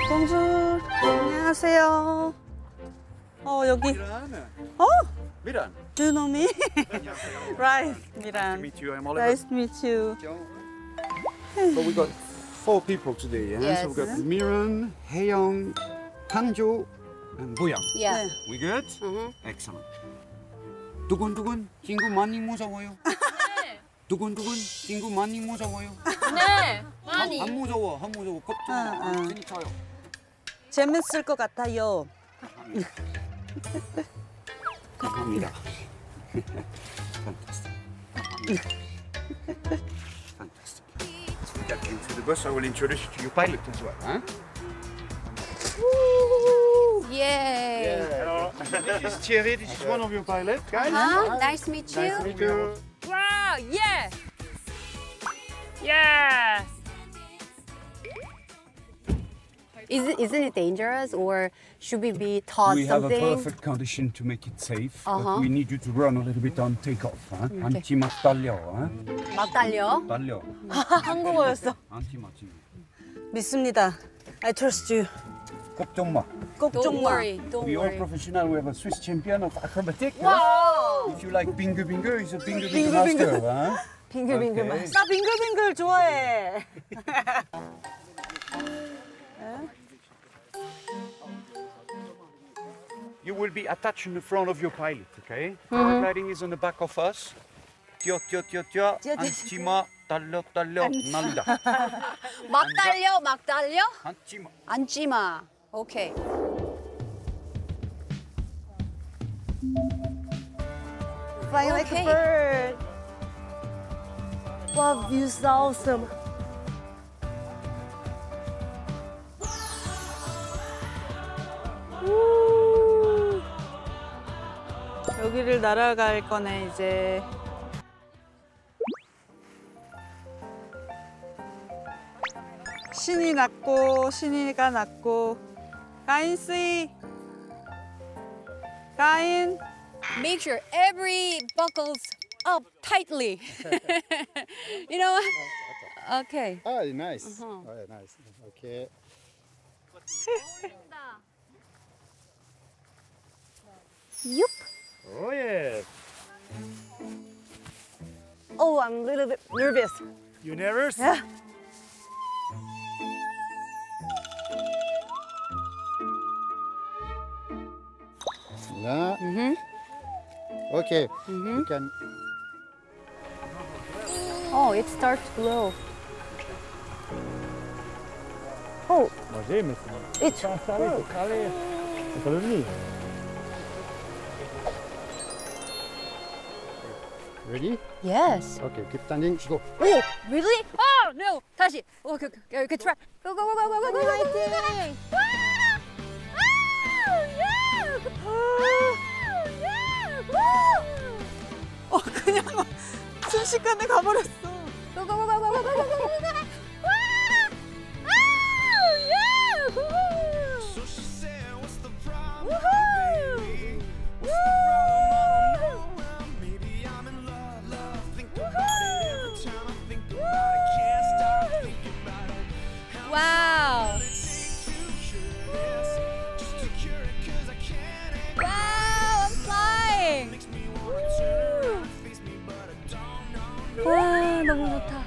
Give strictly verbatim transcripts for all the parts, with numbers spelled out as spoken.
봉주 안녕하세요. 어 여기. 어? Miran. Do you know me? Right, Miran. Nice to meet you. I'm Oliver. Nice to meet you. So we got four people today. Yeah? Yes. So we got Miran, Haeyoung, Hanjo, and Boyoung. Yeah. We good? Uh-huh. Excellent. 두근두근 친구 많이 무서워요. 네. 두근두근 친구 많이 무서워요. 네. 많이. 안 무서워, 안 무서워. 걱정 응, 마. 응. 재밌어요. 재밌을 것 같아요. 감사합니다. Fantastic. Fantastic. Get into the bus. I will introduce you to your pilot as well. Huh? Yay. Hello. This is Thierry. This is one of your pilots, guys. Huh? Nice to meet you. Nice to meet you. Wow, yes! Yes! Is it, isn't it dangerous, or should we be taught We have something? a perfect condition to make it safe, Uh-huh. but we need you to run a little bit on takeoff. Huh? 안티 막 달려. Huh? 막 달려? 달려. 한국어였어. 안티 맞지. 믿습니다. I trust you. 걱정 마. Don't 걱정 마. worry. Don't We are worry. professional. We have a Swiss champion of acrobatic. huh? Wow. If you like bingo bingo, he's a bingo bingo 빙글, master. 빙글. Huh? 빙글빙글 Okay. 맛. 나 빙글빙글 좋아해. You will be attached in the front of your pilot, okay? Paragliding is on the back of us. 뛰어 뛰어 뛰어 뛰어. 뛰어, 뛰어. 앉지 마. 달려 달려. 난다. 막 달려, 막 달려? 앉지 마. 앉지 마. 오케이. Flying like a Okay. bird. Wow, views awesome. 우. 여기를 날아갈 거네 이제. 신이 났고 신이가 났고 가인씨 가인 Make sure every buckles up tightly. You know what? Okay. Ah, nice. Uh-huh. Oh, yeah, nice. Okay. Yup. Oh, yeah. Oh, I'm a little bit nervous. You nervous? Yeah. Yeah. Mhm. Okay. Mhm. You can. Oh, it starts low. Oh, it's Ready? yes. Okay. Keep standing. Go. Oh, really? Oh no! 다시. Okay, okay, okay, try. Go, go, go, go, go, go, go, go, go, go, go. 어 그냥 순식간에 가버렸어. Go, go, go, go, go, go, go, go, go, go, go. Wow! Wow, I'm flying! 와, 너무 좋다.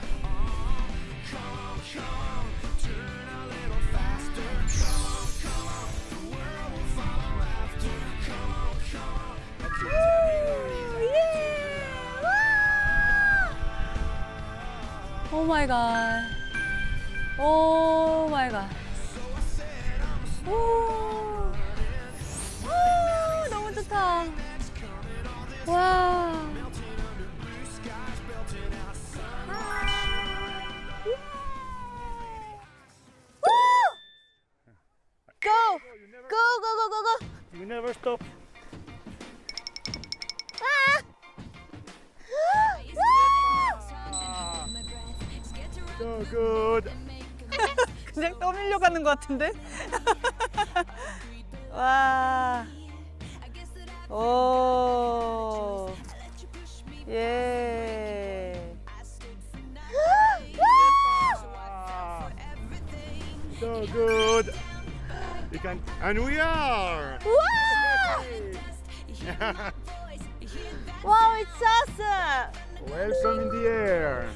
Oh my god. Oh my god. 오, 오, 너무 좋다. 와. Go! Go, go, go, go, go! You never stop. So good. 그냥 떠밀려 가는 것 같은데? 와. 오. 예. So good. You can, and we are. Wow, it's awesome. Welcome in the air.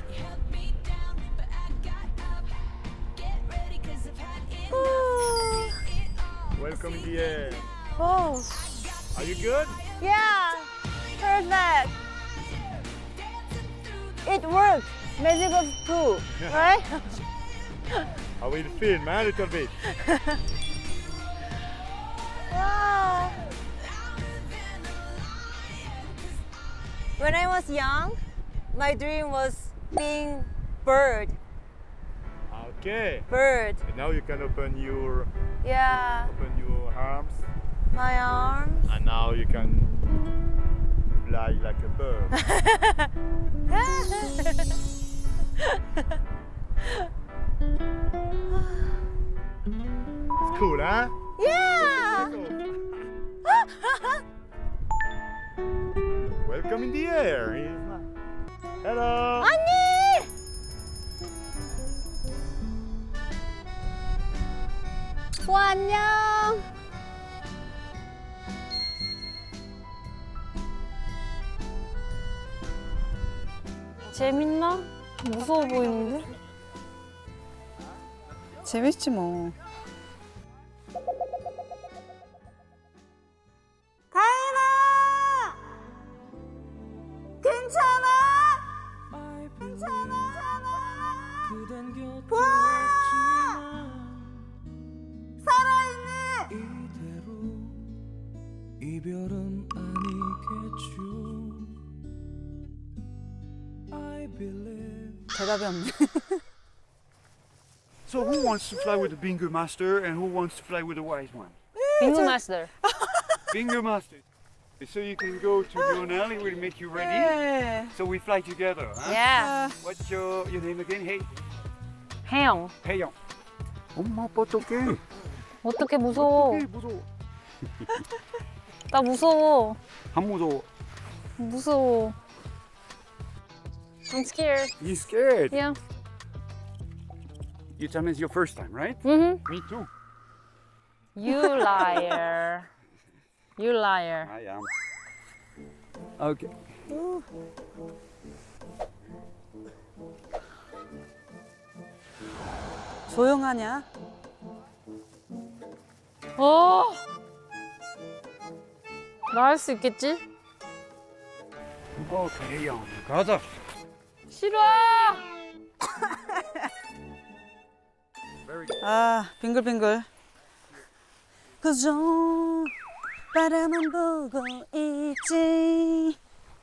Welcome in the air. Oh, Are you good? yeah, perfect. It worked. Magic of two, right? I will film a little bit. Wow. When I was young, my dream was being bird. Okay. Bird. And now you can open your Yeah, open your arms, my arms. and now you can fly like a bird. It's cool, huh? Yeah. Welcome in the air. Hello. 언니! 오, 안녕. 재밌나? 무서워 보이는데? 재밌지 뭐. 가인아! 괜찮아? 괜찮아? 보아야! 살아있니? 이별은 아니겠죠. I believe. 대답이 없네. So who wants to fly with the Bingo Master and who wants to fly with the Wise One? 빙고 마스터. Bingo Master. So you can go to Lionel, it will make you ready. 네. So we fly together. Huh? 예. What's your, your name again? Hey, 혜영. Heyon. 엄마 아빠 어떡해? 어떻게 무서워? 어떡해, 무서워. 나 무서워. 안 무서워. 무서워. I'm scared. You scared? Yeah. You tell me it's your first time, right? Mhm. Me too. You liar. You liar. I am. Okay. 조용하냐? 어. 나 할 수 있겠지? Okay, Heyon. 가자. 싫어. Very good. 아, 빙글빙글. 그저 바라만 보고 있지.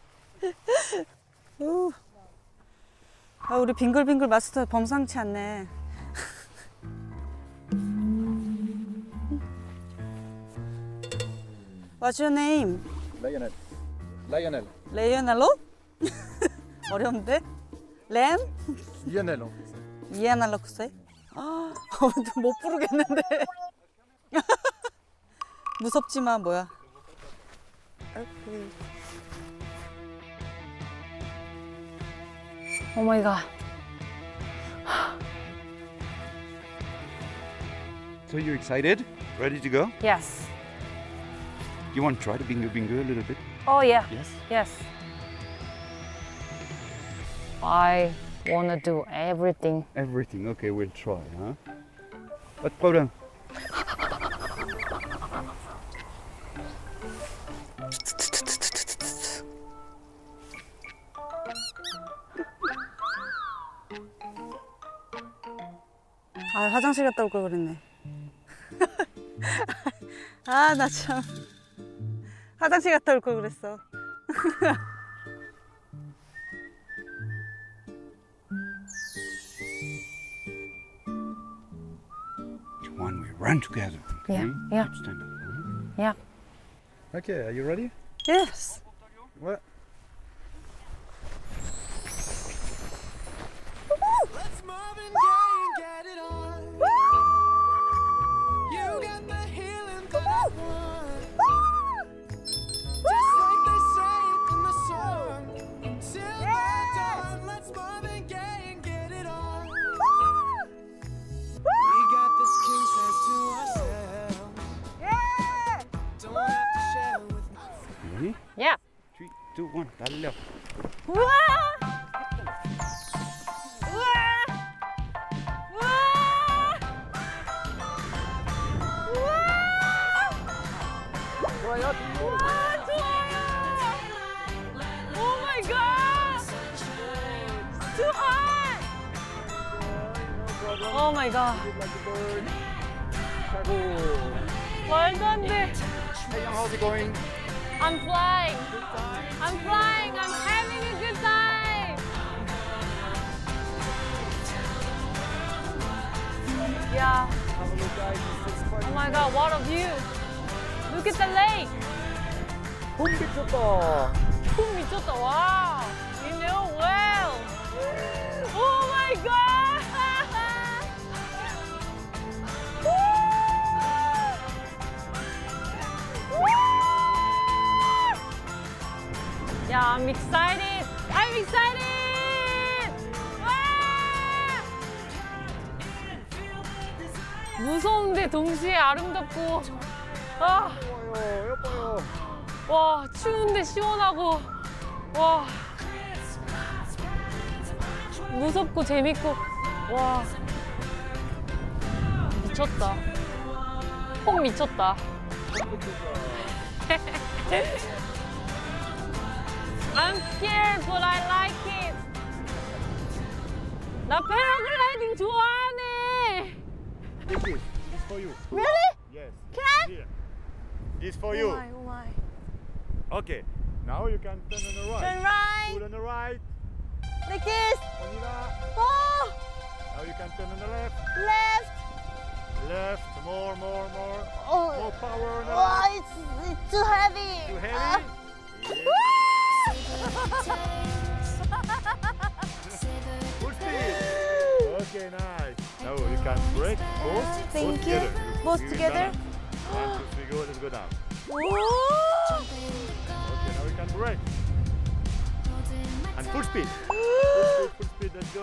우. 아, 우리 빙글빙글 마스터 범상치 않네. What's your name? Lionel. Lionel. 레이어날로? 어려운데? 램? Lionel. 이아날로크세? 아, 못 부르겠는데. 무섭지만 뭐야? 오 마이 갓. So you excited? Ready to go? Yes. You want to try the Bingo Bingo a little bit? Oh yeah. Yes. Yes. I wanna do everything. Everything. Okay, we'll try, huh? Pas de problème. 아, 화장실 갔다 올 걸 그랬네. 아, 나 참. 화장실 갔다 올 걸 그랬어. Come on, we run together. Okay? Yeah, yeah. Let's stand up. huh? Yeah. Okay, are you ready? Yes. What? Let's Marvin Gaye and get it on. You got the healing that I want. Just like they say in the song. Till the dawn, let's Marvin Gaye and get it on. We got this king size to ourselves. two, one. 달려. 우와! 우와! 우와! 우와! 좋아요. 우와, 좋아요! Oh my god! Too high! Oh my god. 말도 안 돼. Hey, how's it going? I'm flying. I'm flying. I'm having a good time. Yeah. Oh my god, what a view. Look at the lake. 봄 미쳤다. 품 미쳤다. Wow. You know well. Oh my god. Woo! Yeah, I'm excited. I'm excited. 와! 무서운데 동시에 아름답고. 아, 예뻐요, 예뻐요. 와, 추운데 시원하고. 와. 무섭고 재밌고. 와. 미쳤다. 폼 미쳤다. I'm scared, but I like it. 나 패러글라이딩 좋아하네. This is, this for you. Really? Yes. Can I? Here. This for Oh you. my, oh my. Okay. Now you can turn on the right. Turn right. Pull on the right. Like this. On y va. Oh, Now you can turn on the left. left. Left. More, more, more. Oh, More power on the oh left. it's, it's too heavy. Too Ah. heavy. Yeah. Full speed. Okay, nice. Now you can brake both. Thank both you. Together. Both You together. balance. One, two, three, go. Let's go down. Whoa. Okay, now we can brake. And full speed. Full speed, full speed. Let's go.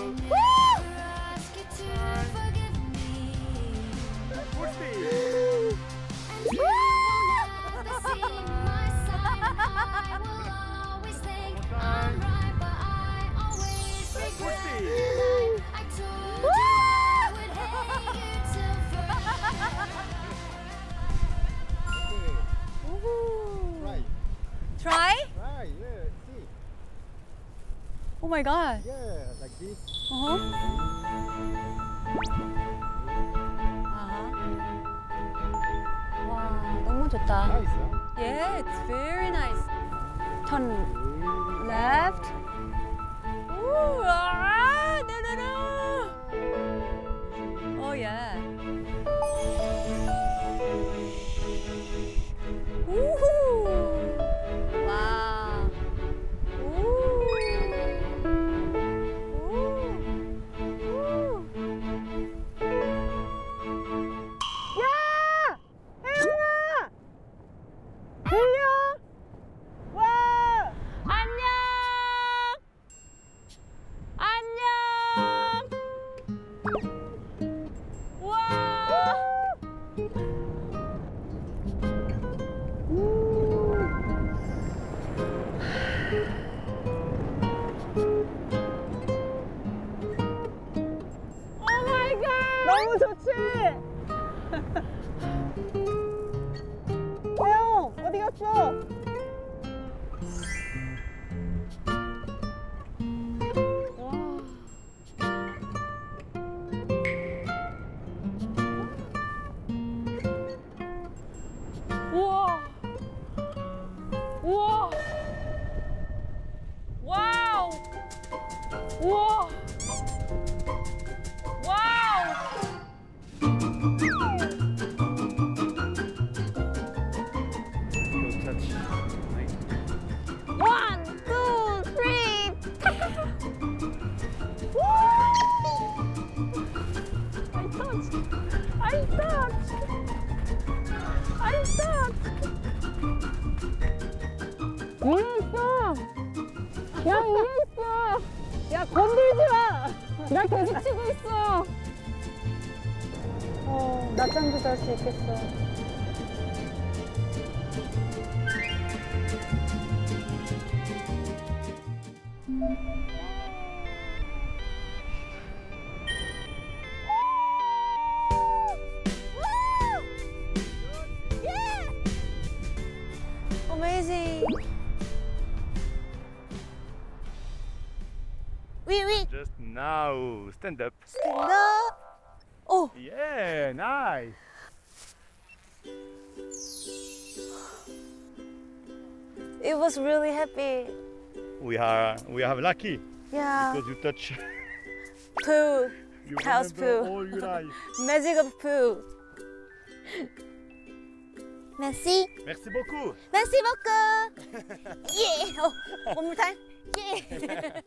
Full speed. Full speed. Right. Try? Right. Yeah. See. Oh my god. Yeah. Like this. Uh-huh. Uh-huh. 와, 너무 좋다. Nice, huh? Yeah, it's very nice. Turn left. Ooh, ah, no, no, no. Oh, yeah. Woohoo! Wow. Ooh. Ooh. Ooh. 야! 혜영아! 들려? 와! 안녕. 안녕. 와. Oh my god. 너무 좋지? 혜영, 어디 갔어? 우와. 우와. 와우. 우와. 와우. Little touch. Nice. One, two, three. I touched. I touched. I touched. 위에 있어. 야, 위에 있어. 야, 건들지 마! 나 계속 치고 있어. 어, 낮잠도 잘 수 있겠어. Amazing. Oui, oui. Just now. Stand up. Stand up. Oh, Yeah, nice. it was really happy. We are we have lucky Yeah. because you touch. Poo. You Cow's remember poo. all your life. Magic of poo. Merci. Merci beaucoup. Merci beaucoup. Yeah. Oh, one more time. Yeah.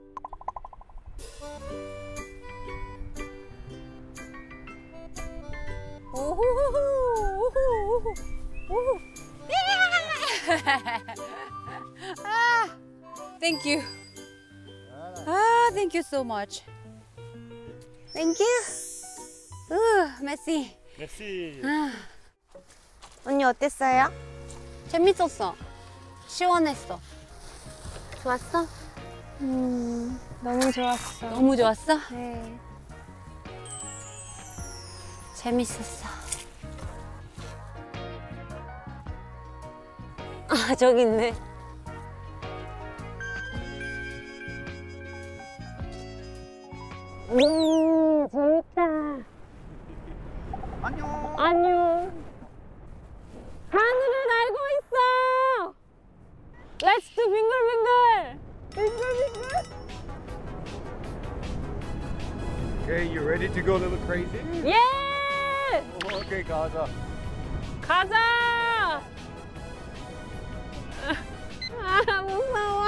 Ah, thank you. Ah, thank you so much. Thank you. Uh, merci. Merci. 언니 어땠어요? 재밌었어. 시원했어. 좋았어? 음, 너무 좋았어. 너무 좋았어? 네. 재밌었어. 아, 저기 있네. 음, 재밌다. 안녕. 안녕. 하늘을 날고 있어. Let's do 빙글빙글. 빙글빙글. Okay, you ready to go a little crazy? 예! Okay, 가자. 가자. 아, 무서워.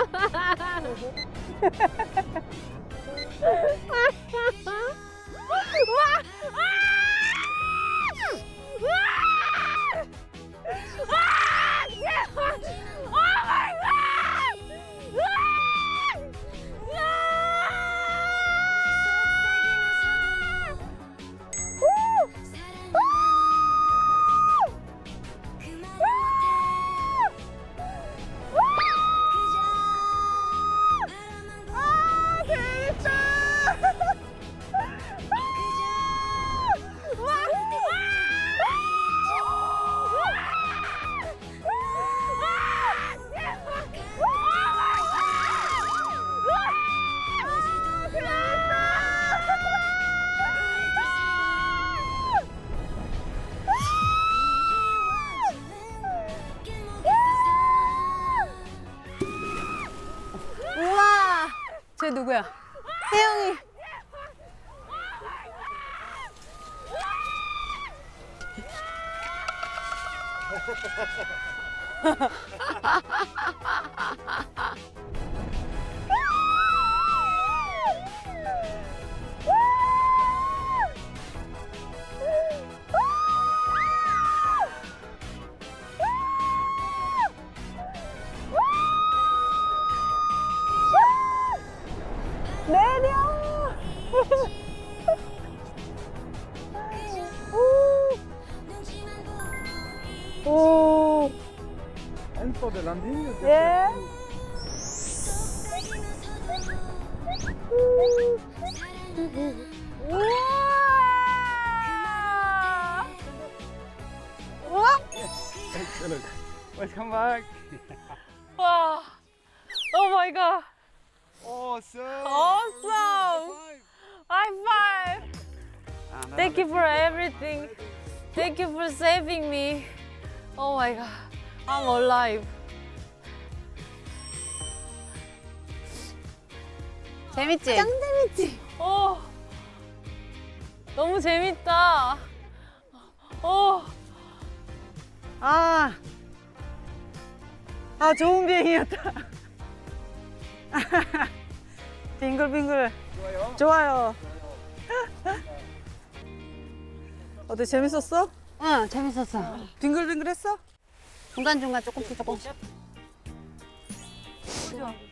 와! 우와! 쟤 누구야? 혜영이. 내려! 오! 오! And for the landing? 예? 우와! 우와! Excellent. Welcome back. 와! 오 마이 갓! Awesome. Awesome! High five! And Thank you for everything. Thank you for saving me. Oh my god. I'm alive. 재밌지? 짱 재밌지? 어. 너무 재밌다. 어. 아, 아 좋은 비행이었다. 빙글빙글. 좋아요. 좋아요. 어때 재밌었어? 응, 재밌었어. 빙글빙글했어? 중간중간 조금씩 조금씩. 그죠?